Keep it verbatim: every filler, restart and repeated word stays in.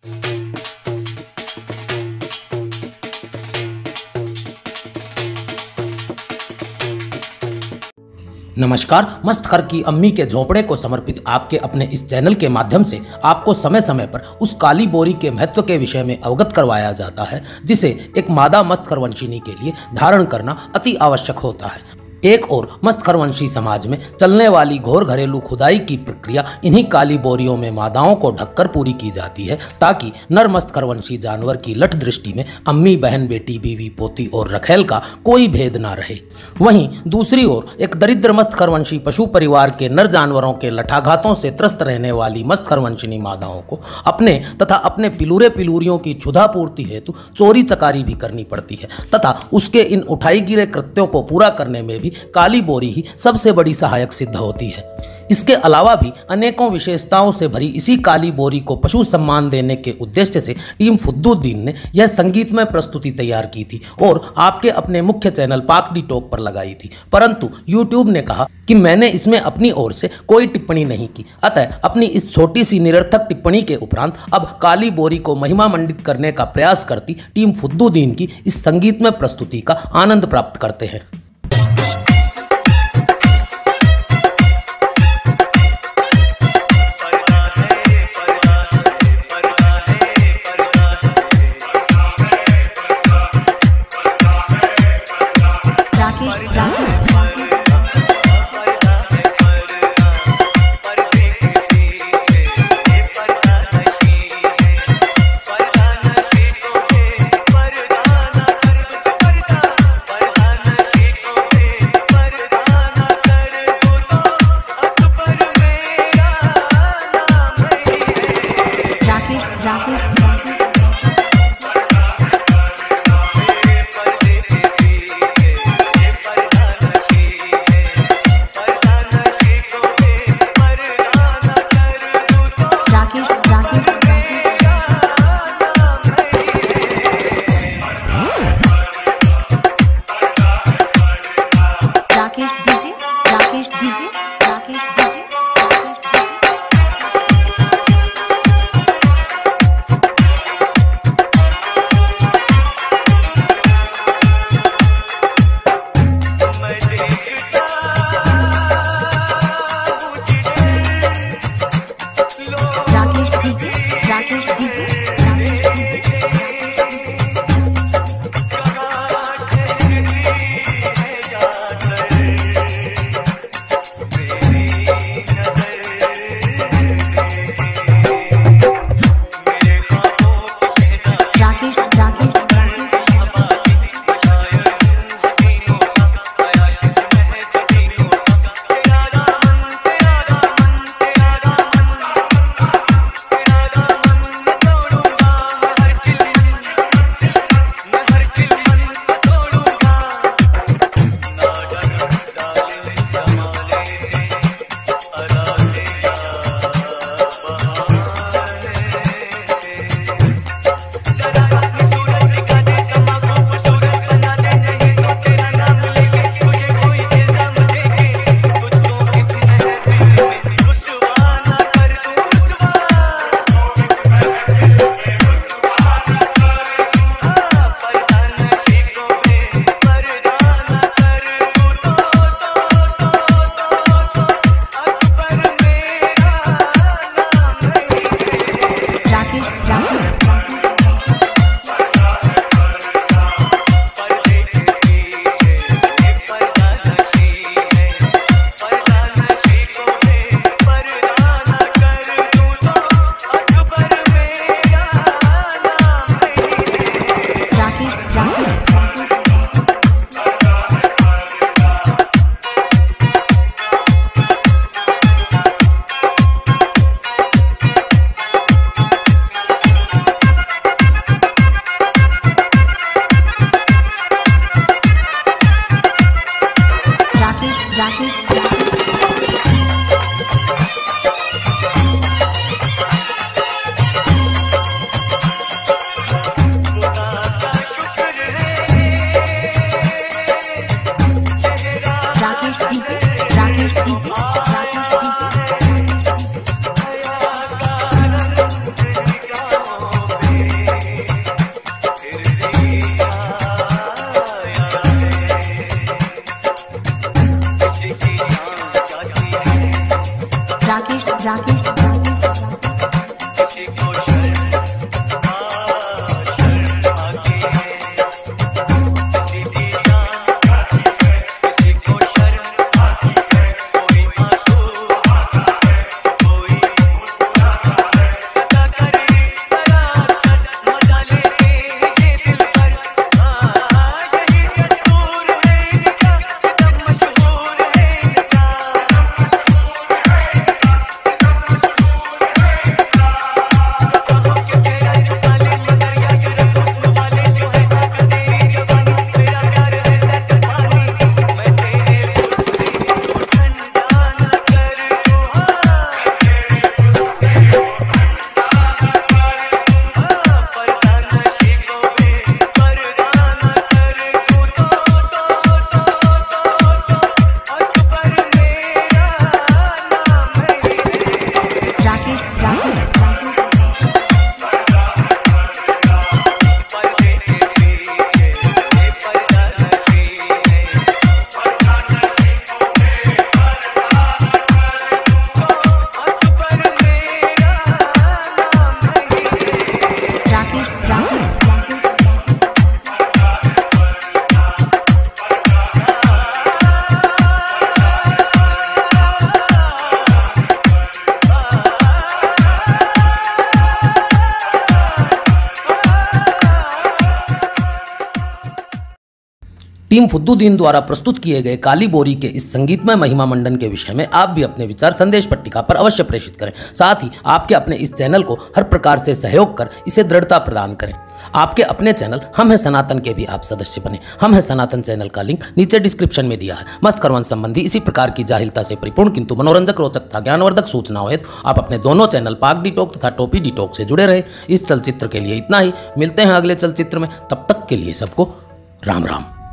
नमस्कार। मस्त घर की अम्मी के झोंपड़े को समर्पित आपके अपने इस चैनल के माध्यम से आपको समय समय पर उस काली बोरी के महत्व के विषय में अवगत करवाया जाता है, जिसे एक मादा मस्त खरवंशिनी के लिए धारण करना अति आवश्यक होता है। एक और मस्त खरवंशी समाज में चलने वाली घोर घरेलू खुदाई की प्रक्रिया इन्हीं काली बोरियों में मादाओं को ढककर पूरी की जाती है, ताकि नर मस्त खरवंशी जानवर की लठ दृष्टि में अम्मी, बहन, बेटी, बीवी, पोती और रखेल का कोई भेद ना रहे। वहीं दूसरी ओर एक दरिद्र मस्त खरवंशी पशु परिवार के नर जानवरों के लठाघातों से त्रस्त रहने वाली मस्त खरवंशिनी मादाओं को अपने तथा अपने पिलूरे पिलूरियों की क्षुधा पूर्ति हेतु चोरी चकारी भी करनी पड़ती है, तथा उसके इन उठाई गिरे कृत्यों को पूरा करने में भी काली बोरी ही सबसे बड़ी सहायक सिद्ध होती है। इसके अलावा भी अनेकों विशेषताओं से भरी इसी काली बोरी को पशु सम्मान देने के उद्देश्य से टीम फुद्दुद्दीन ने यह संगीतमय प्रस्तुति तैयार की थी और आपके अपने मुख्य चैनल पाकडी टॉक पर लगाई थी, परंतु यूट्यूब ने कहा कि मैंने इसमें अपनी ओर से कोई टिप्पणी नहीं की, अतः अपनी इस छोटी सी निरर्थक टिप्पणी के उपरांत अब काली बोरी को महिमा मंडित करने का प्रयास करती टीम फुद्दुद्दीन की इस संगीतमय प्रस्तुति का आनंद प्राप्त करते हैं। टीम फुद्दुद्दीन द्वारा प्रस्तुत किए गए काली बोरी के इस संगीतमय महिमा मंडन के विषय में आप भी अपने विचार संदेश पट्टिका पर अवश्य प्रेषित करें। साथ ही आपके अपने इस चैनल को हर प्रकार से सहयोग कर इसे दृढ़ता प्रदान करें। आपके अपने चैनल हम हैं सनातन के भी आप सदस्य बने। हम हैं सनातन चैनल का लिंक नीचे डिस्क्रिप्शन में दिया है। मस्त करवन संबंधी इसी प्रकार की जाहिलता से परिपूर्ण किंतु मनोरंजक, रोचक तथा ज्ञानवर्धक सूचनाओं हेतु आप अपने दोनों चैनल पाक डिटॉक तथा टोपी डिटॉक से जुड़े रहे। इस चलचित्र के लिए इतना ही। मिलते हैं अगले चलचित्र में, तब तक के लिए सबको राम राम।